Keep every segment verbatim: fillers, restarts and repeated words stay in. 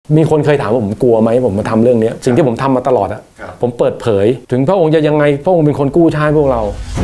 มีคนเคยถามว่าผมกลัวไหมผมมาทำเรื่องนี้สิ่งที่ผมทำมาตลอดอะผมเปิดเผยถึงพระองค์จะยังไงพระองค์เป็นคนกู้ชาติพวกเรา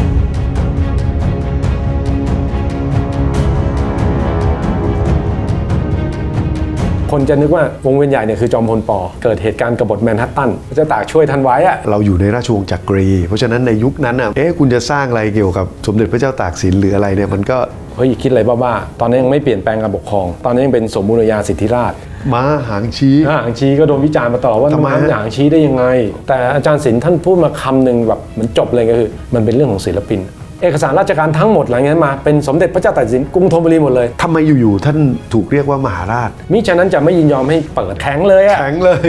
คนจะนึกว่าวงเวียนใหญ่เนี่ยคือจอมพลป.เกิดเหตุการณ์กบฏแมนฮัตตันพระเจ้าตากช่วยทันไว้อะเราอยู่ในราชวงศ์จักรีเพราะฉะนั้นในยุคนั้นอ่ะเอ๊ะคุณจะสร้างอะไรเกี่ยวกับสมเด็จพระเจ้าตากสินหรืออะไรเนี่ยมันก็เฮ้ยคิดอะไรบ้าๆตอนนี้ยังไม่เปลี่ยนแปลงการปกครองตอนนี้ยังเป็นสมบูรณาญาสิทธิราชม้าหางชี้หางชี้ก็โดนวิจารณ์มาตลอดว่าม้าหางชี้ได้ยังไงแต่อาจารย์ศิลป์ท่านพูดมาคำหนึ่งแบบเหมือนจบเลยก็คือมันเป็นเรื่องของศิลปินเอกสารราชการทั้งหมดหลังจากนั้นมาเป็นสมเด็จพระเจ้าตากสินกรุงธนบุรีหมดเลยทำไมอยู่ๆท่านถูกเรียกว่ามหาราชมิฉะนั้นจะไม่ยินยอมให้เปิดแข็งเลยอะแข็งเลย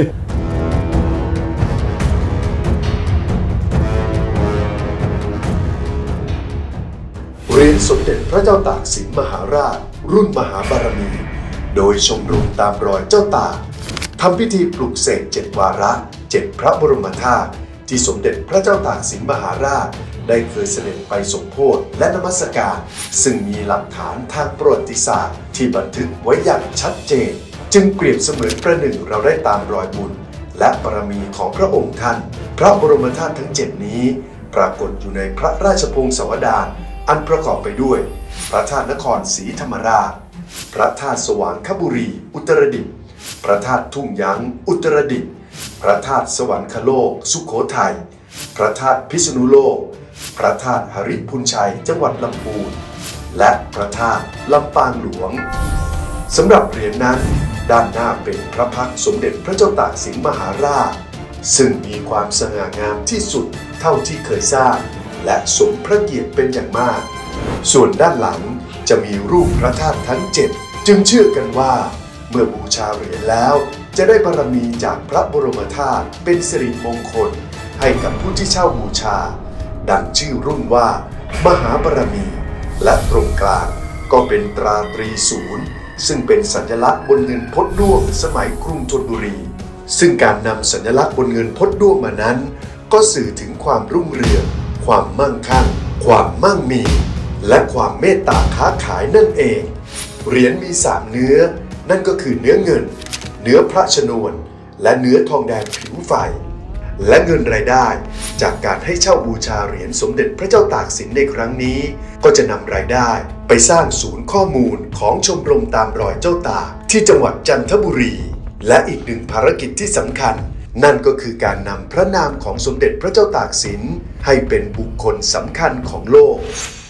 เหรียญสมเด็จพระเจ้าตากสินมหาราชรุ่นมหาบารมีโดยชมรมตามรอยเจ้าตากทำพิธีปลุกเสกเจ็ดวาระเจ็ดพระบรมธาตุที่สมเด็จพระเจ้าตากสินมหาราชได้เคยเสด็จไปสมโภชและนมัสการซึ่งมีหลักฐานทางประวัติศาสตร์ที่บันทึกไว้อย่างชัดเจนจึงเปรียบเสมือนประหนึ่งเราได้ตามรอยบุญและบารมีของพระองค์ท่านพระบรมธาตุทั้งเจ็ดนี้ปรากฏอยู่ในพระราชพงศาวดารอันประกอบไปด้วยพระธาตุนครศรีธรรมราชพระธาตุสว่างคบุรีอุตรดิตถ์พระธาตุทุ่งยั้งอุตรดิตถ์พระธาตุสวรรคโลกสุโขทัยพระธาตุพิษณุโลกพระธาตุหริพุนชัยจังหวัดลำพูนและพระธาตุลำปางหลวงสำหรับเหรียญนั้นด้านหน้าเป็นพระพักตร์สมเด็จพระเจ้าตากสินมหาราชซึ่งมีความสง่างามที่สุดเท่าที่เคยสร้างและสมพระเกียรติเป็นอย่างมากส่วนด้านหลังจะมีรูปพระธาตุทั้งเจ็ดจึงเชื่อกันว่าเมื่อบูชาเหรียญแล้วจะได้บารมีจากพระบรมธาตุเป็นสิริมงคลให้กับผู้ที่เช่าบูชาดังชื่อรุ่นว่ามหาบารมีและตรงกลางก็เป็นตราตรีศูนย์ซึ่งเป็นสัญลักษณ์บนเงินพดด้วงสมัยกรุงธนบุรีซึ่งการนำสัญลักษณ์บนเงินพดด้วงมานั้นก็สื่อถึงความรุ่งเรืองความมั่งคั่งความมั่งมีและความเมตตาค้าขายนั่นเองเหรียญมีสามเนื้อนั่นก็คือเนื้อเงินเนื้อพระชนวนและเนื้อทองแดงผิวไฟและเงินรายได้จากการให้เช่าบูชาเหรียญสมเด็จพระเจ้าตากสินในครั้งนี้ก็จะนำรายได้ไปสร้างศูนย์ข้อมูลของชมรมตามรอยเจ้าตากที่จังหวัดจันทบุรีและอีกหนึ่งภารกิจที่สำคัญนั่นก็คือการนำพระนามของสมเด็จพระเจ้าตากสินให้เป็นบุคคลสำคัญของโลก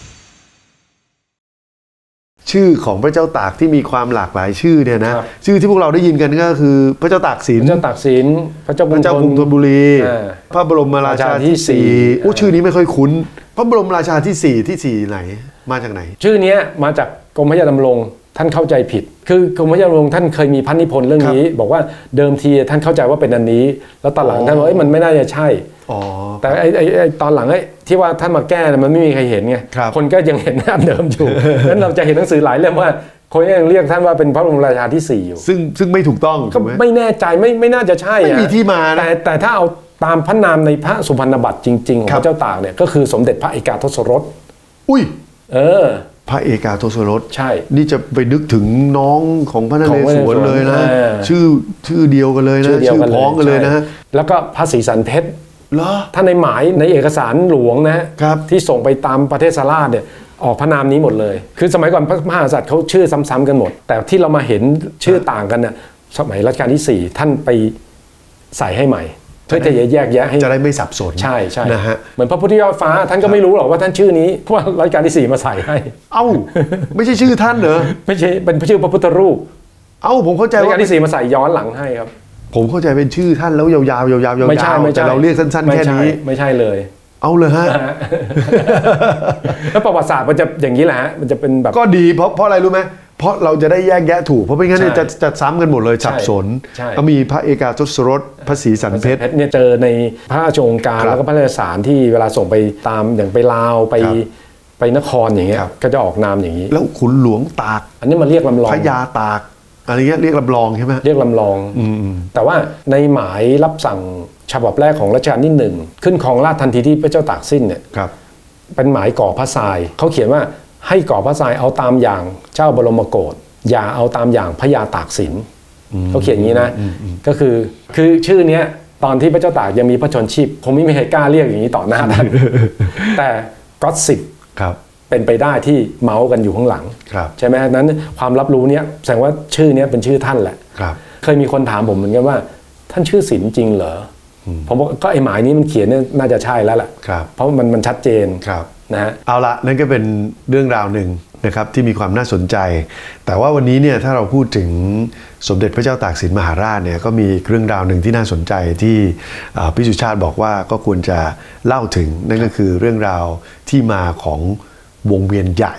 ชื่อของพระเจ้าตากที่มีความหลากหลายชื่อเนี่ยนะชื่อที่พวกเราได้ยินกันก็คือพระเจ้าตากสินพระเจ้าตากสินพระเจ้ากรุงธนบุรีพระบรมราชาที่สี่โอ้ชื่อนี้ไม่ค่อยคุ้นพระบรมราชาที่สี่ที่สี่ไหนมาจากไหนชื่อนี้มาจากกรมพระยาดำรงท่านเข้าใจผิดคือกรมพระยาดำรงท่านเคยมีพระนิพนธ์เรื่องนี้บอกว่าเดิมทีท่านเข้าใจว่าเป็นอันนี้แล้วตอนหลังท่านบอกเอ้ยมันไม่น่าจะใช่แต่ไอ้ไอ้ตอนหลังไอ้ที่ว่าท่านมาแก้มันไม่มีใครเห็นไงคนก็ยังเห็นอันเดิมอยู่นั้นเราจะเห็นหนังสือหลายเล่มว่าคนยังเรียกท่านว่าเป็นพระบรมราชาที่สี่อยู่ซึ่งซึ่งไม่ถูกต้องก็ไม่แน่ใจไม่ไม่น่าจะใช่ไม่มีที่มาแต่แต่ถ้าเอาตามพระนามในพระสุพรรณบัตรจริงๆของพระเจ้าตากเนี่ยก็คือสมเด็จพระเอกาทศรสอุ้ยเออพระเอกาทศรสใช่นี่จะไปนึกถึงน้องของพระนเรศวรเลยนะชื่อชื่อเดียวกันเลยนะชื่อพ้องกันเลยนะแล้วก็พระศรีสันเพชรถ้าในหมายในเอกสารหลวงนะที่ส่งไปตามประเทศสาราเนี่ยออกพระนามนี้หมดเลยคือสมัยก่อนพระมหากษัตริย์เขาชื่อซ้ำๆกันหมดแต่ที่เรามาเห็นชื่อต่างกันเนี่ยสมัยรัชกาลที่สี่ท่านไปใส่ให้ใหม่เพื่อจะแยกแยะให้จะได้ไม่สับสนใช่ใช่นะฮะเหมือนพระพุทธยอดฟ้าท่านก็ไม่รู้หรอกว่าท่านชื่อนี้เพราะว่ารัชกาลที่สี่มาใส่ให้เอ้าไม่ใช่ชื่อท่านเหรอไม่ใช่เป็นชื่อพระพุทธรูปเอ้าผมเข้าใจว่ารัชกาลที่สี่มาใส่ย้อนหลังให้ครับผมเข้าใจเป็นชื่อท่านแล้วยาวๆยาวๆยาวๆไม่ใช่ไม่ใช่แต่เราเรียกสั้นๆแค่นี้ไม่ใช่เลยเอาเลยฮะแล้วประวัติศาสตร์มันจะอย่างนี้แหละฮะมันจะเป็นแบบก็ดีเพราะเพราะอะไรรู้ไหมเพราะเราจะได้แยกแยะถูกเพราะไม่งั้นจะจะซ้ำกันหมดเลยสับสนก็มีพระเอกาทศรสพระศรีสันเพชรเนี่ยเจอในพระราชโองการแล้วก็พระราชสารที่เวลาส่งไปตามอย่างไปลาวไปไปนครอย่างเงี้ยก็จะออกนามอย่างนี้แล้วขุนหลวงตากอันนี้มันเรียกลำลองพระยาตากอะไรเงี้ยเรียกลำลองใช่ไหมเรียกลำลองแต่ว่าในหมายรับสั่งฉบับแรกของรัชกาลที่หนึ่งขึ้นครองราชทันทีที่พระเจ้าตากสิ้นเนี่ยเป็นหมายก่อพระทรายเขาเขียนว่าให้ก่อพระทรายเอาตามอย่างเจ้าบรมโกศอย่าเอาตามอย่างพระยาตากสินเขาเขียนอย่างนี้นะก็คือคือชื่อเนี้ยตอนที่พระเจ้าตากยังมีพระชนชีพคงไม่มีใครกล้าเรียกอย่างนี้ต่อหน้าท่านแต่ก็อสซิปเป็นไปได้ที่เมาส์กันอยู่ข้างหลังใช่ไหมนั้นความรับรู้เนี้ยแสดงว่าชื่อเนี้ยเป็นชื่อท่านแหละเคยมีคนถามผมเหมือนกันว่าท่านชื่อศิลป์จริงเหรอผมบอกก็ไอ้หมายนี้มันเขียนเนี่ยน่าจะใช่แล้วแหละเพราะมันมันชัดเจนนะฮะเอาละนั่นก็เป็นเรื่องราวหนึ่งนะครับที่มีความน่าสนใจแต่ว่าวันนี้เนี่ยถ้าเราพูดถึงสมเด็จพระเจ้าตากสินมหาราชเนี่ยก็มีเรื่องราวหนึ่งที่น่าสนใจที่พี่สุชาติบอกว่าก็ควรจะเล่าถึงนั่นก็คือเรื่องราวที่มาของวงเวียนใหญ่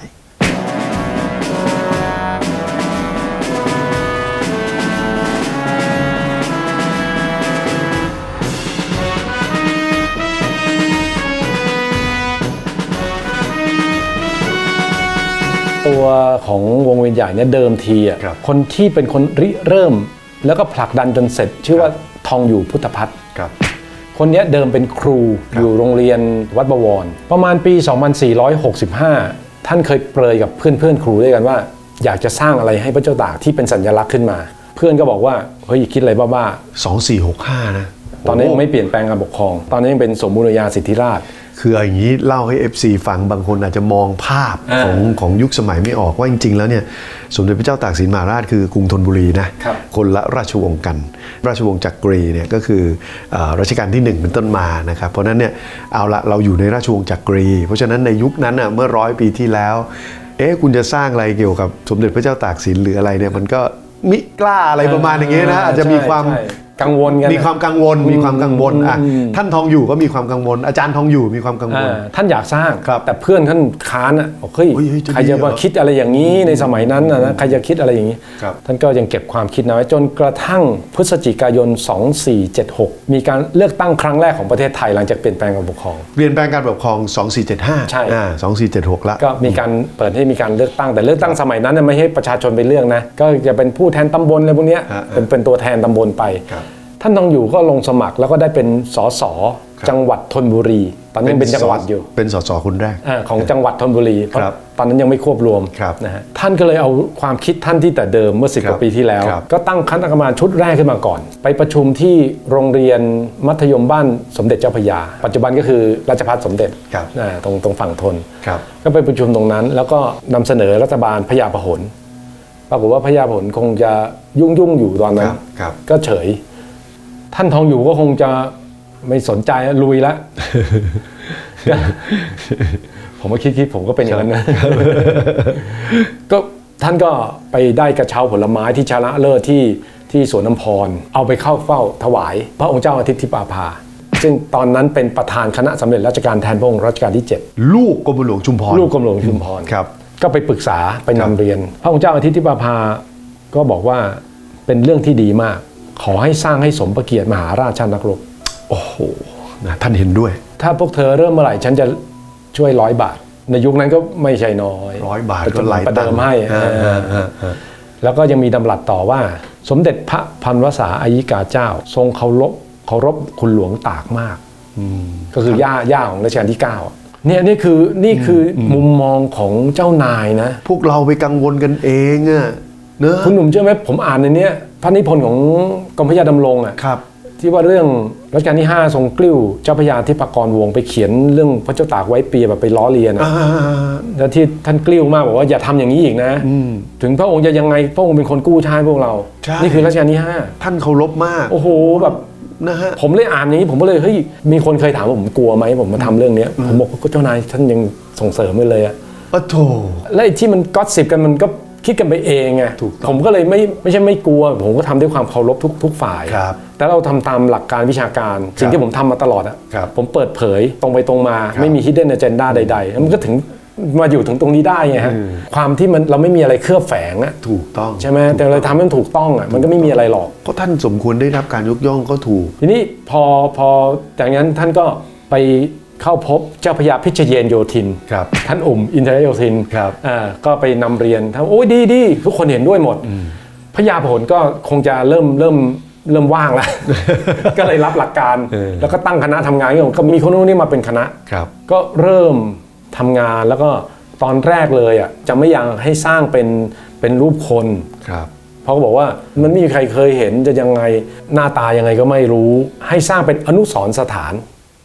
ตัวของวงเวียนใหญ่เนี่ยเดิมทีอ่ะ ค, คนที่เป็นคนริเริ่มแล้วก็ผลักดันจนเสร็จชื่อว่าทองอยู่พุทธพัฒน์คนนี้เดิมเป็นครูอยู่โรงเรียนวัดบวรประมาณปีสองพันสี่ร้อยหกสิบห้าท่านเคยเปรยกับเพื่อนเพื่อนครูด้วยกันว่าอยากจะสร้างอะไรให้พระเจ้าตากที่เป็นสัญลักษณ์ขึ้นมาเพื่อนก็บอกว่าเฮ้ยคิดอะไรบ้าๆสองสี่หกห้านะตอนนี้ยังไม่เปลี่ยนแปลงการปกครองตอนนี้ยังเป็นสมบูรณาญาสิทธิราชคืออย่างนี้เล่าให้ เอฟ ซี ฟังบางคนอาจจะมองภาพของของยุคสมัยไม่ออกว่าจริงๆแล้วเนี่ยสมเด็จพระเจ้าตากสินมหาราชคือกรุงธนบุรีนะคนละราชวงศ์กันราชวงศ์จักรีเนี่ยก็คือรัชกาลที่หนึ่งเป็นต้นมานะครับเพราะนั้นเนี่ยเอาละเราอยู่ในราชวงศ์จักรีเพราะฉะนั้นในยุคนั้นอ่ะเมื่อร้อยปีที่แล้วเอ๊ะคุณจะสร้างอะไรเกี่ยวกับสมเด็จพระเจ้าตากสินหรืออะไรเนี่ยมันก็มิกล้าอะไรประมาณอย่างเงี้ยนะอาจจะมีความกังวลกันมีความกังวลมีความกังวลอ่ะท่านทองอยู่ก็มีความกังวลอาจารย์ทองอยู่มีความกังวลท่านอยากสร้างแต่เพื่อนท่านค้านอ่ะบอกเฮ้ยใครจะมาคิดอะไรอย่างนี้ในสมัยนั้นนะใครจะคิดอะไรอย่างนี้ท่านก็ยังเก็บความคิดนะไว้จนกระทั่งพฤศจิกายนสองสี่เจ็ดหกมีการเลือกตั้งครั้งแรกของประเทศไทยหลังจากเปลี่ยนแปลงการปกครองเปลี่ยนแปลงการปกครองสองสี่เจ็ดห้าใช่สองสี่เจ็ดหกละก็มีการเปิดให้มีการเลือกตั้งแต่เลือกตั้งสมัยนั้นไม่ให้ประชาชนไปเลือกนะก็จะเป็นผู้แทนตำบลอะไรพวกนี้เป็นเป็นตัวแทนตำบลไปท่านทองอยู่ก็ลงสมัครแล้วก็ได้เป็นสสจังหวัดธนบุรีตอนนี้เป็นจังหวัดอยู่เป็นสสคนแรกของจังหวัดธนบุรีเพราะตอนนั้นยังไม่ควบรวมนะฮะท่านก็เลยเอาความคิดท่านที่แต่เดิมเมื่อสิบกว่าปีที่แล้วก็ตั้งคณะกรรมการชุดแรกขึ้นมาก่อนไปประชุมที่โรงเรียนมัธยมบ้านสมเด็จเจ้าพระยาปัจจุบันก็คือราชภัฏสมเด็จตรงตรงฝั่งทนก็ไปประชุมตรงนั้นแล้วก็นำเสนอรัฐบาลพญาพหลปรากฏว่าพญาพหลคงจะยุ่งยุ่งอยู่ตอนนั้นก็เฉยท่านทองอยู่ก็คงจะไม่สนใจลุยแล้วผมก็คิดๆผมก็เป็นอย่างนั้นนะก็ท่านก็ไปได้กระเช้าผลไม้ที่ชนะเลิศที่ที่สวนน้ำพรเอาไปเข้าเฝ้าถวายพระองค์เจ้าอาทิตย์ธิปาภาซึ่งตอนนั้นเป็นประธานคณะสำเร็จราชการแทนพระองค์รัชกาลที่เจ็ดลูกกรมหลวงชุมพรลูกกรมหลวงชุมพรครับก็ไปปรึกษาไปนำเรียนพระองค์เจ้าอาทิตย์ธิปาภาก็บอกว่าเป็นเรื่องที่ดีมากขอให้สร้างให้สมพระเกียรติมหาราชนักรบโอ้โหนะท่านเห็นด้วยถ้าพวกเธอเริ่มเมื่อไหร่ฉันจะช่วยร้อยบาทในยุคนั้นก็ไม่ใช่น้อยร้อยบาทก็หลายประเดิมให้แล้วก็ยังมีดำรัสต่อว่าสมเด็จพระพันวษาอายิกาเจ้าทรงเคารพเคารพคุณหลวงตากมากก็คือย่าย่าของรัชกาลที่เก้าเนี่ยนี่คือนี่คือมุมมองของเจ้านายนะพวกเราไปกังวลกันเองอะเนอะคุณหนุ่มเชื่อไหมผมอ่านในนี้พระนิพนธ์ของกรมพระยาดำรงอ่ะที่ว่าเรื่องรัชกาลที่ห้าทรงกลิ้วเจ้าพระยาธิปกรวงศ์ไปเขียนเรื่องพระเจ้าตากไว้เปียแบบไปล้อเลียนแล้วที่ท่านกลิ้วมากบอกว่าอย่าทำอย่างนี้อีกนะถึงพระองค์จะยังไงพระองค์เป็นคนกู้ชาติพวกเรานี่คือรัชกาลที่ห้าท่านเคารพมากโอ้โหแบบนะฮะผมเลยอ่านนี้ผมก็เลยเฮ้ยมีคนเคยถามว่าผมกลัวไหมผมมาทำเรื่องนี้ผมบอกก็เจ้านายท่านยังส่งเสริมไปเลยอะโอ้โถและไอ้ที่มันก็อสซิปกันมันก็คิดกันไปเองไงผมก็เลยไม่ไม่ใช่ไม่กลัวผมก็ทำด้วยความเคารพทุกทุกฝ่ายแต่เราทำตามหลักการวิชาการสิ่งที่ผมทำมาตลอดอ่ะผมเปิดเผยตรงไปตรงมาไม่มี hidden agenda ใดๆแล้วมันก็ถึงมาอยู่ถึงตรงนี้ได้ไงฮะความที่มันเราไม่มีอะไรเคลือบแฝงอ่ะถูกต้องใช่ไหมแต่เราทำให้มันถูกต้องอ่ะมันก็ไม่มีอะไรหรอกก็ท่านสมควรได้รับการยกย่องก็ถูกทีนี้พอพอจากนั้นท่านก็ไปเข้าพบเจ้าพระยาพิชเยนโยธินท่านอุ่มอินทรโยธินก็ไปนำเรียนท่านโอ้ยดีดีทุกคนเห็นด้วยหมดพระยาพหลก็คงจะเริ่มเริ่มเริ่มว่างแล้ว ก็เลยรับหลักการแล้วก็ตั้งคณะทำงานก็มีคนนู้นนี่มาเป็นคณะก็เริ่มทำงานแล้วก็ตอนแรกเลยอ่ะจะไม่ยังให้สร้างเป็นเป็นรูปคนเพราะเขาบอกว่ามันไม่มีใครเคยเห็นจะยังไงหน้าตายังไงก็ไม่รู้ให้สร้างเป็นอนุสรณ์สถาน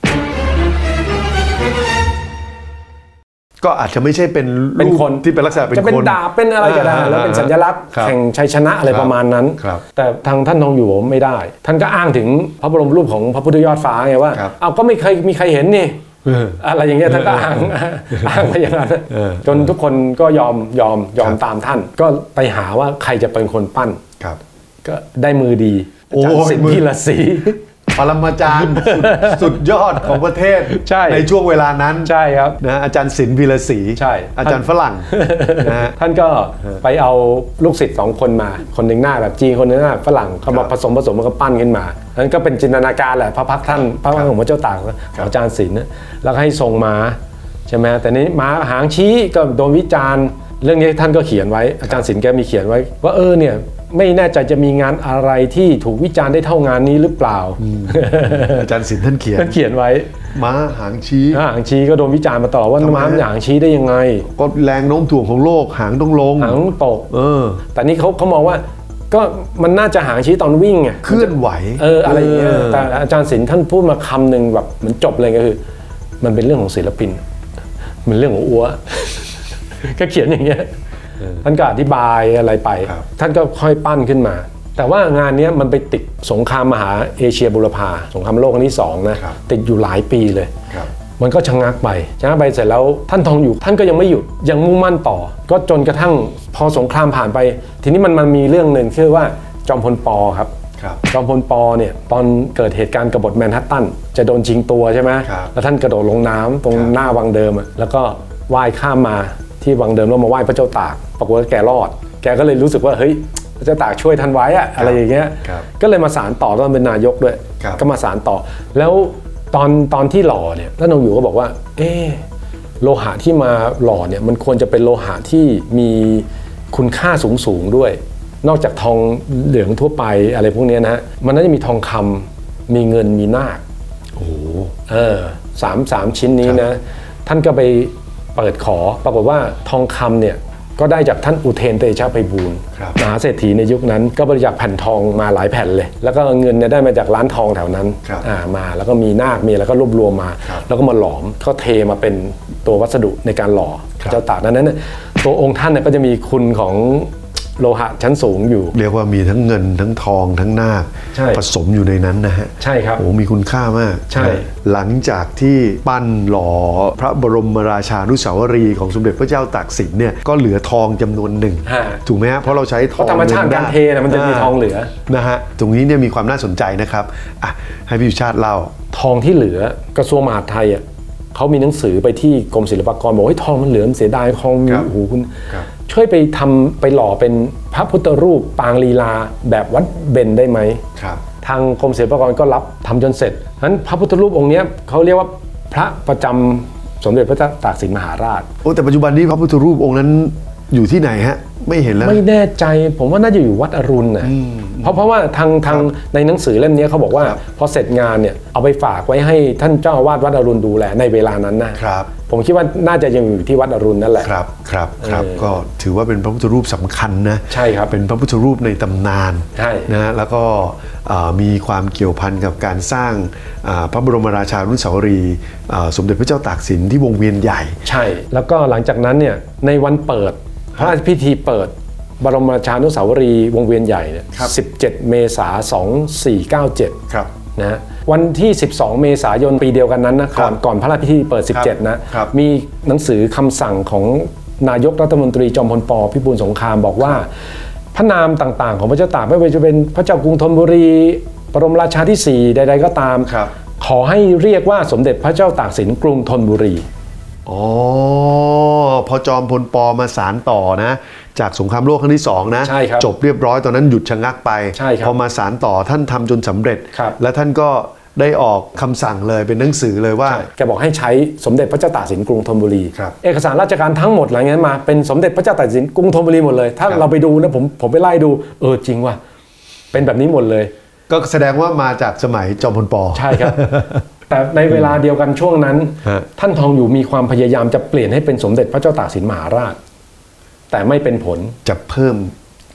ก็อาจจะไม่ใช่เป็นเป็นคนที่เป็นลักษณะเป็นคนจะเป็นดาบเป็นอะไรก็ได้แล้วเป็นสัญลักษณ์แข่งชัยชนะอะไรประมาณนั้นแต่ทางท่านทองอยู่ไม่ได้ท่านก็อ้างถึงพระบรมรูปของพระพุทธยอดฟ้าไงว่าเอาก็ไม่เคยมีใครเห็นนี่อะไรอย่างเงี้ยท่านก็อ้างอ้างไปอย่างนั้นจนทุกคนก็ยอมยอมยอมตามท่านก็ไปหาว่าใครจะเป็นคนปั้นก็ได้มือดีอาจารย์สินพีระศรีปรมาจารย์ สุดยอดของประเทศใ, ในช่วงเวลานั้นใช่ครับนะอาจารย์ศิลป์พีระศรีใช่อาจารย์ฝรั่งนะท่านก็ไปเอาลูกศิษย์สองคนมาคนหนึ่งหน้าแบบจีนคนหนึ่งหน้าฝรั่งเขามาผสมผสมมันก็ปั้นขึ้นมานั้นก็เป็นจินตนาการแหละพระพักท่านพระพักของพระเจ้าตากของอาจารย์ศิลป์แล้วก็ให้ทรงม้าใช่ไหมแต่นี้ม้าหางชี้ก็โดนวิจารณ์เรื่องนี้ท่านก็เขียนไว้อาจารย์ศิลป์แกมีเขียนไว้ว่าเออเนี่ยไม่แน่ใจจะมีงานอะไรที่ถูกวิจารณ์ได้เท่างานนี้หรือเปล่าอาจารย์ศิลป์ท่านเขียนท่านเขียนไว้ม้าหางชี้หางชี้ก็โดนวิจารณ์มาตลอดว่าม้าหางชี้ได้ยังไงก็แรงโน้มถ่วงของโลกหางต้องลงหางต้องตกเออแต่นี่เขาเขามองว่าก็มันน่าจะหางชี้ตอนวิ่งไงเคลื่อนไหวเอออะไรอย่างเงี้ยแต่อาจารย์ศิลป์ท่านพูดมาคำหนึ่งแบบเหมือนจบเลยก็คือมันเป็นเรื่องของศิลปินมันเรื่องของอัวก็เขียนอย่างเงี้ยท่านก็อธิบายอะไรไปท่านก็ค่อยปั้นขึ้นมาแต่ว่างานนี้มันไปติดสงครามมหาเอเชียบูรพาสงครามโลกครั้งที่สองนะติดอยู่หลายปีเลยมันก็ชะงักไปชะงักไปเสร็จแล้วท่านทองอยู่ท่านก็ยังไม่หยุดยังมุ่งมั่นต่อก็จนกระทั่งพอสงครามผ่านไปทีนี้มันมันมีเรื่องหนึ่งชื่อว่าจอมพลป.ครับจอมพลป.เนี่ยตอนเกิดเหตุการณ์กบฏแมนฮัตตันจะโดนชิงตัวใช่ไหมแล้วท่านกระโดดลงน้ำตรงหน้าวังเดิมแล้วก็ว่ายข้ามมาที่วังเดิมแล้วมาไหว้พระเจ้าตากปรากฏว่าแกรอดแกก็เลยรู้สึกว่าเฮ้ยพระเจ้าตากช่วยท่านไว้อะอะไรอย่างเงี้ยก็เลยมาสานต่อตอนเป็นนายกด้วยก็มาสานต่อแล้วตอนตอนที่หล่อเนี่ยท่านองค์อยู่ก็บอกว่าเออโลหะที่มาหล่อเนี่ยมันควรจะเป็นโลหะที่มีคุณค่าสูงสูงด้วยนอกจากทองเหลืองทั่วไปอะไรพวกนี้นะมันน่าจะมีทองคำมีเงินมีนาคโอ้โหเออสามสามชิ้นนี้นะท่านก็ไปเปิดขอปรากฏว่าทองคำเนี่ยก็ได้จากท่านอุเทนเตชะไพบูลย์มหาเศรษฐีในยุคนั้นก็บริจาคแผ่นทองมาหลายแผ่นเลยแล้วก็เงินเนี่ยได้มาจากร้านทองแถวนั้นมาแล้วก็มีนาคมีแล้วก็รวบรวมมาแล้วก็มาหลอมก็เทมาเป็นตัววัสดุในการหล่อพระเจ้าตากนั้นนั้นตัวองค์ท่านเนี่ยก็จะมีคุณของโลหะชั้นสูงอยู่เรียกว่ามีทั้งเงินทั้งทองทั้งนาคผสมอยู่ในนั้นนะฮะใช่ครับโอ้มีคุณค่ามากใช่หลังจากที่ปั้นหล่อพระบรมราชานุสาวรีย์ของสมเด็จพระเจ้าตากสินเนี่ยก็เหลือทองจำนวนหนึ่งถูกไหมฮะเพราะเราใช้ทองธรรมชาติการเทนะมันจะมีทองเหลือนะฮะตรงนี้เนี่ยมีความน่าสนใจนะครับอ่ะให้พี่สุชาติเล่าทองที่เหลือกระทรวงมหาดไทยอ่ะเขามีหนังสือไปที่กรมศิลปากรบอกว่าทองมันเหลือเสียดายทองมีโอ้โหคุณช่วยไปทำไปหล่อเป็นพระพุทธรูปปางลีลาแบบวัดเบญได้ไหมทางกรมศิลปากรก็รับทำจนเสร็จฉะนั้นพระพุทธรูปองค์นี้เขาเรียกว่าพระประจำสมเด็จพระเจ้าตากสินมหาราชโอ้แต่ปัจจุบันนี้พระพุทธรูปองค์นั้นอยู่ที่ไหนฮะไม่เห็นแล้วไม่แน่ใจผมว่าน่าจะอยู่วัดอรุณนะเพราะเพราะว่าทางทางในหนังสือเล่มนี้เขาบอกว่าพอเสร็จงานเนี่ยเอาไปฝากไว้ให้ท่านเจ้าอาวาสวัดอรุณดูแลในเวลานั้นนะครับผมคิดว่าน่าจะยังอยู่ที่วัดอรุณนั่นแหละครับครับครับก็ถือว่าเป็นพระพุทธรูปสำคัญนะใช่ครับเป็นพระพุทธรูปในตำนานใช่นะแล้วก็มีความเกี่ยวพันกับการสร้างพระบรมราชานุสาวรีย์สมเด็จพระเจ้าตากสินที่วงเวียนใหญ่ใช่แล้วก็หลังจากนั้นเนี่ยในวันเปิดพระราชพิธีเปิดบรมราชานุสาวรีย์วงเวียนใหญ่เนี่ยสิบเจ็ดเมษายนสองพันสี่ร้อยเก้าสิบเจ็ดนะวันที่สิบสองเมษายนปีเดียวกันนั้นนะก่อนก่อนพระราชพิธีเปิดสิบเจ็ดนะมีหนังสือคำสั่งของนายกรัฐมนตรีจอมพลป.พิบูลสงครามบอกว่าพระนามต่างๆของพระเจ้าตากไม่ว่าจะเป็นพระเจ้ากรุงธนบุรีบรมราชาที่สี่ใดๆก็ตามขอให้เรียกว่าสมเด็จพระเจ้าตากสินกรุงธนบุรีอ๋อพอจอมพลป.มาสานต่อนะจากสงครามโลกครั้งที่สองนะจบเรียบร้อยตอนนั้นหยุดชะงักไปพอมาสานต่อท่านทำจนสำเร็จและท่านก็ได้ออกคำสั่งเลยเป็นหนังสือเลยว่าแกบอกให้ใช้สมเด็จพระเจ้าตากสินกรุงธนบุรีเอกสารราชการทั้งหมดหลังจากนั้นมาเป็นสมเด็จพระเจ้าตากสินกรุงธนบุรีหมดเลยถ้าเราไปดูนะผมผมไปไล่ดูเออจริงว่ะเป็นแบบนี้หมดเลยก็แสดงว่ามาจากสมัยจอมพลป. ใช่ครับแต่ในเวลาเดียวกันช่วงนั้นท่านทองอยู่มีความพยายามจะเปลี่ยนให้เป็นสมเด็จพระเจ้าตากสินมหาราชแต่ไม่เป็นผลจะเพิ่ม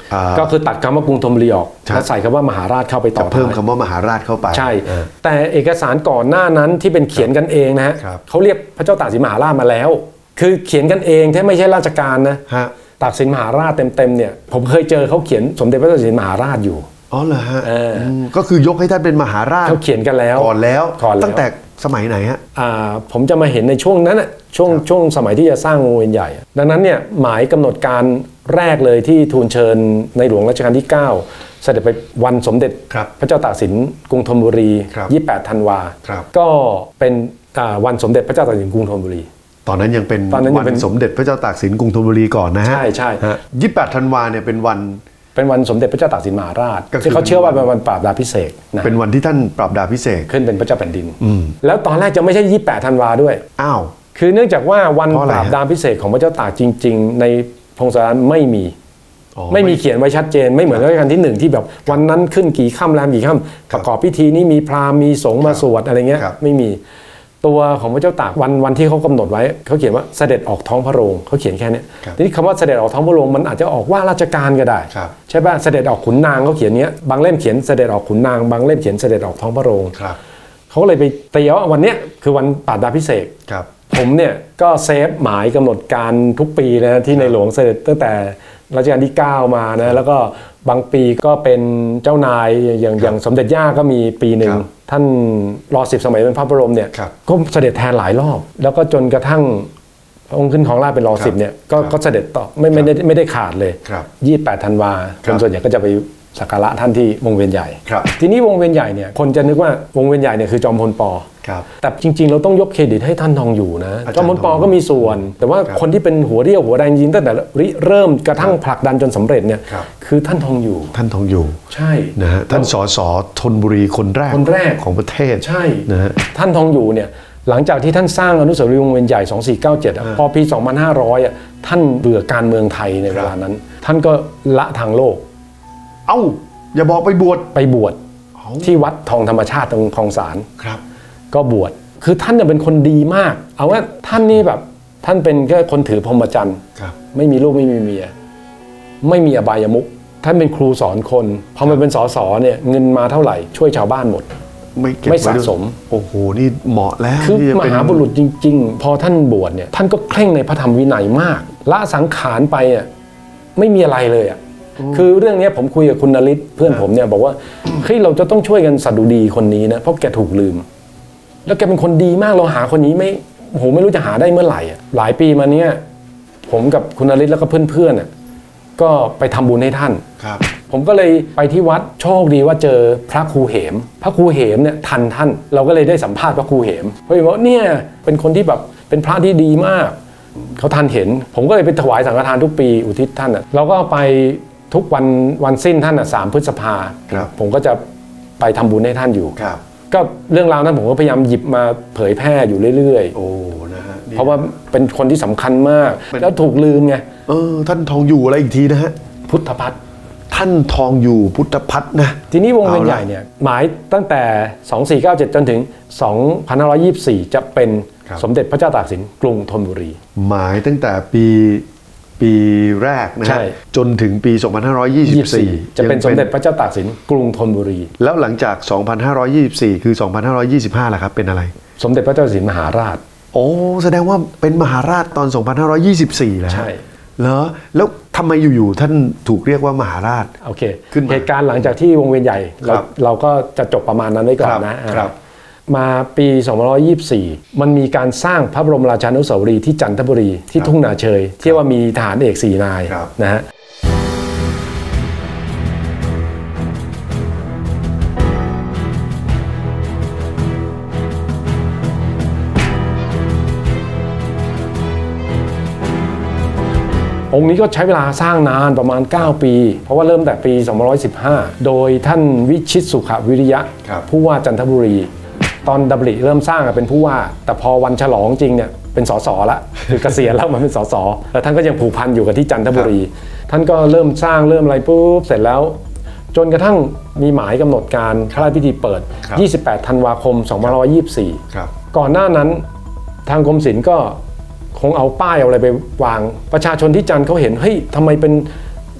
ก็คือตัดคำว่ากรุงธนบุรีออกแล้วใส่คำว่ามหาราชเข้าไปต่อเพิ่มคำว่ามหาราชเข้าไปใช่แต่เอกสารก่อนหน้านั้นที่เป็นเขียนกันเองนะฮะเขาเรียกพระเจ้าตากสินมหาราชมาแล้วคือเขียนกันเองที่ไม่ใช่ราชการนะตากสินมหาราชเต็มๆเนี่ยผมเคยเจอเขาเขียนสมเด็จพระเจ้าตากสินมหาราชอยู่อ๋อเหรอฮะก็คือยกให้ท่านเป็นมหาราชเขาเขียนกันแล้วก่อนแล้วตั้งแต่สมัยไหนฮะผมจะมาเห็นในช่วงนั้นน่ะช่วงช่วงสมัยที่จะสร้างวงเวียนใหญ่ดังนั้นเนี่ยหมายกำหนดการแรกเลยที่ทูลเชิญในหลวงรัชกาลที่เก้าเสด็จไปวันสมเด็จพระเจ้าตากสินกรุงธนบุรียี่สิบแปดธันวาก็เป็นวันสมเด็จพระเจ้าตากสินกรุงธนบุรีตอนนั้นยังเป็นวันสมเด็จพระเจ้าตากสินกรุงธนบุรีก่อนนะฮะใช่ใช่ยี่สิบแปดธันวาเนี่ยเป็นวันเป็นวันสมเด็จพระเจ้าตากสินมหาราชที่เขาเชื่อว่าเป็นวันปราบดาพิเศษนะเป็นวันที่ท่านปราบดาพิเศษขึ้นเป็นพระเจ้าแผ่นดินแล้วตอนแรกจะไม่ใช่ยี่สิบแปดธันวาด้วยอ้าวคือเนื่องจากว่าวันปราบดาพิเศษของพระเจ้าตากจริงๆในพงศาวดารไม่มีไม่มีเขียนไว้ชัดเจนไม่เหมือนรัชกาลที่หนึ่งที่แบบวันนั้นขึ้นกี่ค่ำแรมกี่ค่ำประกอบพิธีนี้มีพราหมณ์มีสงฆ์มาสวดอะไรเงี้ยไม่มีตัวของพระเจ้าตากวันวันที่เขากำหนดไว้เขาเขียนว่าเสด็จออกท้องพระโรงเขาเขียนแค่นี้ทีนี้คำว่าเสด็จออกท้องพระโรงมันอาจจะออกว่าราชการก็ได้ใช่ป่ะเสด็จออกขุนนางเขาเขียนเนี้ยบางเล่มเขียนเสด็จออกขุนนางบางเล่มเขียนเสด็จออกท้องพระโรงเขาเลยไปตีว่าวันเนี้ยคือวันปราบดาพิเศษผมเนี่ยก็เซฟหมายกำหนดการทุกปีนะที่ในหลวงเสด็จตั้งแต่รัชกาลที่เก้ามานะแล้วก็บางปีก็เป็นเจ้านายอย่างอย่างสมเด็จย่าก็มีปีหนึ่งท่านรอสิบสมัยเป็นพระบรมเนี่ยก็เสด็จแทนหลายรอบแล้วก็จนกระทั่งองค์ขึ้นของราชเป็นรอสิบเนี่ยก็เสด็จต่อไม่ไม่ได้ไม่ได้ขาดเลยยี่สิบแปดธันวาคนส่วนใหญ่ก็จะไปสักการะท่านที่วงเวียนใหญ่ทีนี้วงเวียนใหญ่เนี่ยคนจะนึกว่าวงเวียนใหญ่เนี่ยคือจอมพลป.แต่จริงๆเราต้องยกเครดิตให้ท่านทองอยู่นะจอมพลป.ก็มีส่วนแต่ว่าคนที่เป็นหัวเรี่ยวหัวแรงจริงตั้งแต่เริ่มกระทั่งผลักดันจนสำเร็จเนี่ยคือท่านทองอยู่ท่านทองอยู่ใช่นะฮะท่านสสธนบุรีคนแรกคนแรกของประเทศใช่นะฮะท่านทองอยู่เนี่ยหลังจากที่ท่านสร้างอนุสาวรีย์วงเวียนใหญ่สองสี่เก้าเจ็ดพอปีสองพันห้าร้อยอ่ะท่านเบื่อการเมืองไทยในเวลานั้นท่านก็ละทางโลกเอ้าอย่าบอกไปบวชไปบวชที่วัดทองธรรมชาติตรงคลองสารครับก็บวชคือท่านเนี่ยเป็นคนดีมากเอาว่าท่านนี่แบบท่านเป็นแค่คนถือพรหมจรรย์ไม่มีลูกไม่มีเมียไม่มีอบายมุขท่านเป็นครูสอนคนพอมาเป็นสสเนี่ยเงินมาเท่าไหร่ช่วยชาวบ้านหมดไม่ไม่สะสมโอ้โหนี่เหมาะแล้วคือมหาบุรุษจริงๆพอท่านบวชเนี่ยท่านก็เคร่งในพระธรรมวินัยมากละสังขารไปอ่ะไม่มีอะไรเลยอ่ะคือเรื่องนี้ผมคุยกับคุณนฤทธิ์เพื่อนผมเนี่ยบอกว่าเฮ้ยเราจะต้องช่วยกันสดุดีคนนี้นะเพราะแกถูกลืมแล้วแกเป็นคนดีมากเราหาคนนี้ไม่โหไม่รู้จะหาได้เมื่อไหร่อ่ะหลายปีมาเนี้ยผมกับคุณนฤทธิ์แล้วก็เพื่อนๆอ่ะก็ไปทำบุญให้ท่านครับผมก็เลยไปที่วัดโชคดีว่าเจอพระครูเหมพระครูเหมเนี่ยทันท่านเราก็เลยได้สัมภาษณ์พระครูเหมเพราะว่าเนี่ยเป็นคนที่แบบเป็นพระที่ดีมากเขาทันเห็นผมก็เลยไปถวายสังฆทานทุกปีอุทิศท่านอ่ะเราก็ไปทุกวันวันสิ้นท่านอ่ะสามพฤษภาผมก็จะไปทำบุญให้ท่านอยู่ก็เรื่องราวนั้นผมก็พยายามหยิบมาเผยแพร่อยู่เรื่อยๆโอ้นะฮะเพราะว่าเป็นคนที่สำคัญมากแล้วถูกลืมไงเออท่านทองอยู่อะไรอีกทีนะฮะพุทธพัฒน์ท่านทองอยู่พุทธพัฒน์นะทีนี้วงเวียนใหญ่เนี่ยหมายตั้งแต่สองสี่เก้าเจ็ดจนถึงสองพันห้าร้อยยี่สิบสี่จะเป็นสมเด็จพระเจ้าตากสินกรุงธนบุรีหมายตั้งแต่ปีปีแรกนะฮะจนถึงปีสองพันห้าร้อยยี่สิบสี่จะเป็นสมเด็จพระเจ้าตากสินกรุงธนบุรีแล้วหลังจากสองพันห้าร้อยยี่สิบสี่คือสองพันห้าร้อยยี่สิบห้าล่ะครับเป็นอะไรสมเด็จพระเจ้าตากสินมหาราชโอ้แสดงว่าเป็นมหาราชตอนสองพันห้าร้อยยี่สิบสี่แล้วใช่เหรอแล้วทำไมอยู่ๆท่านถูกเรียกว่ามหาราชโอเคเหตุการณ์หลังจากที่วงเวียนใหญ่เราเราก็จะจบประมาณนั้นไว้ก่อนนะครับมาปีสองพันห้าร้อยยี่สิบสี่มันมีการสร้างพระบรมราชานุสาวรีย์ที่จันทบุรีที่ทุ่งนาเชยที่ว่ามีทหารเอกสี่นายนะฮะองค์นี้ก็ใช้เวลาสร้างนานประมาณเก้าปีเพราะว่าเริ่มแต่ปีสองพันห้าร้อยสิบห้าโดยท่านวิชิตสุขวิริยะผู้ว่าจันทบุรีตอนดับลิเริ่มสร้างเป็นผู้ว่าแต่พอวันฉลองจริงเนี่ยเป็นสสละคือเกษียณแล้วมันเป็นสสแล้วท่านก็ยังผูกพันอยู่กับที่จันทบุรีท่านก็เริ่มสร้างเริ่มอะไรปุ๊บเสร็จแล้วจนกระทั่งมีหมายกำหนดการพระราชพิธีเปิดยี่สิบแปดธันวาคมสองพันห้าร้อยยี่สิบสี่ก่อนหน้านั้นทางกรมศิลป์ก็คงเอาป้ายเอาอะไรไปวางประชาชนที่จันทร์เขาเห็นเฮ้ยทำไมเป็น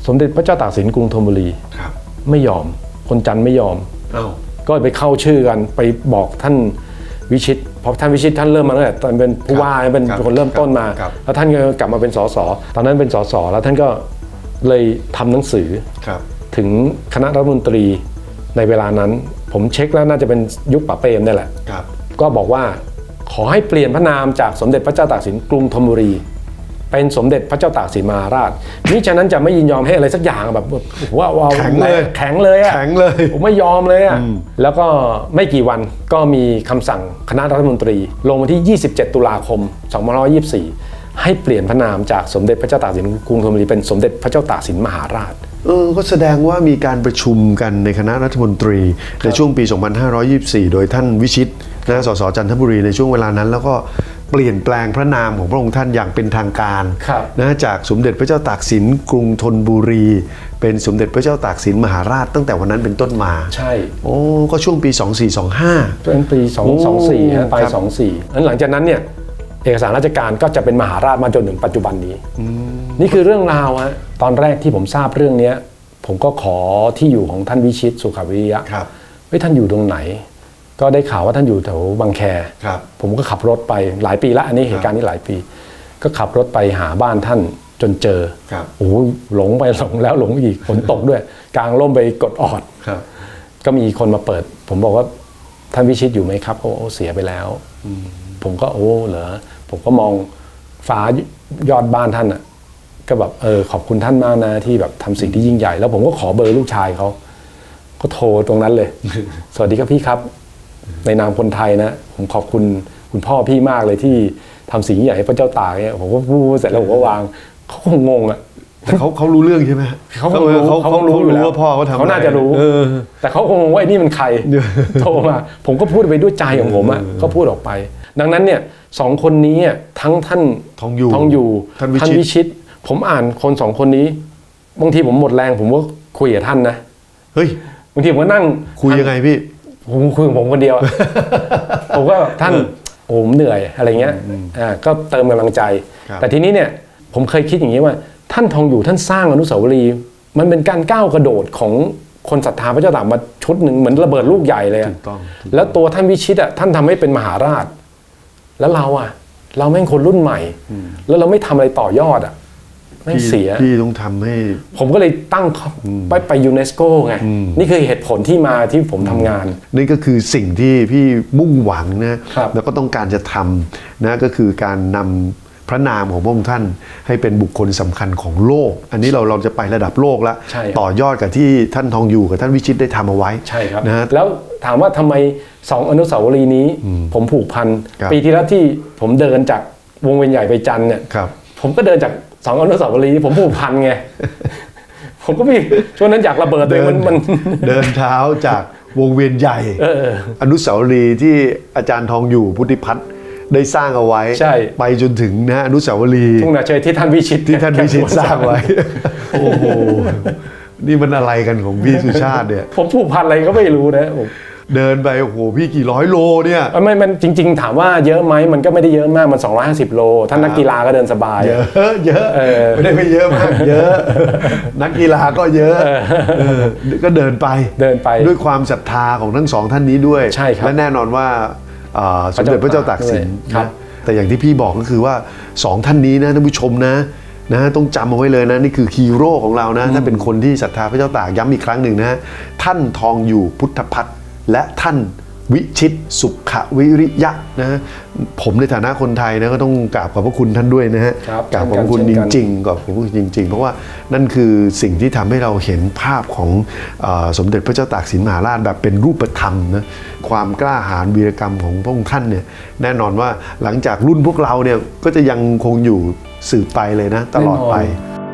สมเด็จพระเจ้าตากสินกรุงธนบุรีไม่ยอมคนจันทร์ไม่ยอมก็ไปเข้าชื่อกันไปบอกท่านวิชิตพอท่านวิชิตท่านเริ่มมาตั้งแต่ตอนเป็นผู้ว่าเป็นคนเริ่มต้นมาแล้วท่านก็กลับมาเป็นสสตอนนั้นเป็นสสแล้วท่านก็เลยทำหนังสือถึงคณะรัฐมนตรีในเวลานั้นผมเช็คแล้วน่าจะเป็นยุคป๋าเปรมนี่แหละก็บอกว่าขอให้เปลี่ยนพระนามจากสมเด็จพระเจ้าตากสินกรุงธนบุรีเป็นสมเด็จพระเจ้าตากสินมหาราชมิฉะนั้นจะไม่ยินยอมให้อะไรสักอย่างแบบว่าว้าวแข็งเลยแข็งเลยอะแข็งเลยผมไม่ยอมเลยอะแล้วก็ไม่กี่วันก็มีคำสั่งคณะรัฐมนตรีลงวันที่ยี่สิบเจ็ดตุลาคมสองพันห้าร้อยยี่สิบสี่ให้เปลี่ยนพระนามจากสมเด็จพระเจ้าตากสินกรุงธนบุรีเป็นสมเด็จพระเจ้าตากสินมหาราชเออก็แสดงว่ามีการประชุมกันในคณะรัฐมนตรีในช่วงปีสองพันห้าร้อยยี่สิบสี่โดยท่านวิชิตนะสสจันทบุรีในช่วงเวลานั้นแล้วก็เปลี่ยนแปลงพระนามของพระองค์ท่านอย่างเป็นทางการนะจากสมเด็จพระเจ้าตากสินกรุงธนบุรีเป็นสมเด็จพระเจ้าตากสินมหาราชตั้งแต่วันนั้นเป็นต้นมาใช่โอ้ก็ช่วงปีสองพันสี่ร้อยยี่สิบห้าเป็นปีสองพันสองร้อยสี่ฮะปลายสองพันสี่ร้อยสี่หลังจากนั้นเนี่ยเอกสารราชการก็จะเป็นมหาราชมาจนถึงปัจจุบันนี้นี่คือเรื่องราวฮะตอนแรกที่ผมทราบเรื่องนี้ผมก็ขอที่อยู่ของท่านวิชิตสุขวิริยะเฮ้ยท่านอยู่ตรงไหนก็ได้ข่าวว่าท่านอยู่แถวบางแคผมก็ขับรถไปหลายปีแล้วอันนี้เหตุการณ์นี้หลายปีก็ขับรถไปหาบ้านท่านจนเจอโอ้หลงไปหลงแล้วหลงอีกฝนตกด้วยกลางร่มไปกดออดก็มีคนมาเปิดผมบอกว่าท่านวิชิตอยู่ไหมครับโอ้เสียไปแล้วผมก็โอ้เหรอผมก็มองฟ้ายอดบ้านท่านอ่ะก็แบบเออขอบคุณท่านมากนะที่แบบทำสิ่งที่ยิ่งใหญ่แล้วผมก็ขอเบอร์ลูกชายเขาก็โทรตรงนั้นเลย สวัสดีครับพี่ครับในนามคนไทยนะผมขอบคุณคุณพ่อพี่มากเลยที่ทำสิ่งใหญ่ให้พระเจ้าตากเนี่ยผมก็พูดเสร็จแล้วผมก็วางเขาคงงงอ่ะแต่เขาเขารู้เรื่องใช่ไหมเขาเขาเขาเขารู้อยู่แล้วว่าพ่อเขาทำเขาน่าจะรู้แต่เขาคงงงว่าไอ้นี่มันใครโทรมาผมก็พูดไปด้วยใจของผมอ่ะก็พูดออกไปดังนั้นเนี่ยสองคนนี้ทั้งท่านทองอยู่ทองอยู่ท่านวิชิตผมอ่านคนสองคนนี้บางทีผมหมดแรงผมก็คุยกับท่านนะเฮ้ยบางทีผมก็นั่งคุยยังไงพี่ผมคุยกับผมคนเดียวผมก็ท่านโอ้ผมเหนื่อยอะไรเงี้ยอ่าก็เติมกำลังใจแต่ทีนี้เนี่ยผมเคยคิดอย่างนี้ว่าท่านทองอยู่ท่านสร้างอนุสาวรีย์มันเป็นการก้าวกระโดดของคนศรัทธาพระเจ้าตากมาชุดหนึ่งเหมือนระเบิดลูกใหญ่เลยแล้วตัวท่านวิชิตอ่ะท่านทำให้เป็นมหาราชแล้วเราอ่ะเราแม่งคนรุ่นใหม่แล้วเราไม่ทำอะไรต่อยอดอ่ะไม่เสียพี่ต้องทำให้ผมก็เลยตั้งไปไปยูเนสโกไงนี่คือเหตุผลที่มาที่ผมทำงานนี่ก็คือสิ่งที่พี่มุ่งหวังนะแล้วก็ต้องการจะทำนะก็คือการนำพระนามของพระองค์ท่านให้เป็นบุคคลสำคัญของโลกอันนี้เราเราจะไประดับโลกแล้วต่อยอดกับที่ท่านทองอยู่กับท่านวิชิตได้ทำเอาไว้ใช่ครับนะแล้วถามว่าทำไมสองอนุสาวรีย์นี้ผมผูกพันปีที่แล้วที่ผมเดินจากวงเวียนใหญ่ไปจันทร์เนี่ยผมก็เดินจากสองอนุสาวรีย์ผมผูกพันไงผมก็มีช่วงนั้นอยากระเบิดเลยมันมันเดินเท้าจากวงเวียนใหญ่อนุสาวรีย์ที่อาจารย์ทองอยู่พุทธิพัฒน์ได้สร้างเอาไว้ไปจนถึงนะอนุสาวรีย์ทุ่งนาเชยที่ท่านวิชิตที่ท่านวิชิตสร้างไว้โอ้โหนี่มันอะไรกันของพี่สุชาติเนี่ยผมผูกพันอะไรก็ไม่รู้นะผมเดินไปโอ้โหพี่กี่ร้อยโลเนี่ยไม่มันจริงๆถามว่าเยอะไหมมันก็ไม่ได้เยอะมากมันสองร้อยห้าสิบโลท่านนักกีฬาก็เดินสบายเยอะเยอะไม่ได้ไม่เยอะมากเยอะนักกีฬาก็เยอะก็เดินไปเดินไปด้วยความศรัทธาของทั้งสองท่านนี้ด้วยและแน่นอนว่าสมเด็จพระเจ้าตากสินนะแต่อย่างที่พี่บอกก็คือว่าสองท่านนี้นะท่านผู้ชมนะนะต้องจำเอาไว้เลยนะนี่คือฮีโร่ของเรานะถ้าเป็นคนที่ศรัทธาพระเจ้าตากย้ำอีกครั้งหนึ่งนะท่านทองอยู่พุทธพัฒน์และท่านวิชิตสุขวิริยะนะผมในฐานะคนไทยนะก็ต้องกราบขอบพระคุณท่านด้วยนะฮะกราบขอบพระคุณจริงๆขอบพระคุณจริงๆเพราะว่านั่นคือสิ่งที่ทำให้เราเห็นภาพของสมเด็จพระเจ้าตากสินมหาราชแบบเป็นรูปธรรมนะความกล้าหาญวีรกรรมของพระองค์ท่านเนี่ยแน่นอนว่าหลังจากรุ่นพวกเราเนี่ยก็จะยังคงอยู่สืบไปเลยนะตลอดไป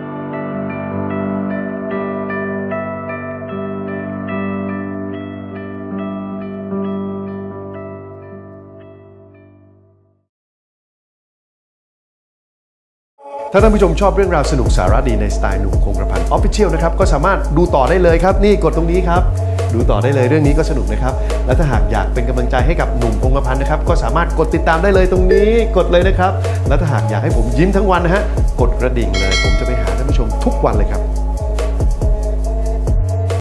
ถ้าท่านผู้ชมชอบเรื่องราวสนุกสาระดีในสไตล์หนุ่มคงกระพัน Official นะครับก็สามารถดูต่อได้เลยครับนี่กดตรงนี้ครับดูต่อได้เลยเรื่องนี้ก็สนุกนะครับและถ้าหากอยากเป็นกำลังใจให้กับหนุ่มคงกระพันนะครับก็สามารถกดติดตามได้เลยตรงนี้กดเลยนะครับและถ้าหากอยากให้ผมยิ้มทั้งวันนะฮะกดกระดิ่งเลยผมจะไปหาท่านผู้ชมทุกวันเลยครับ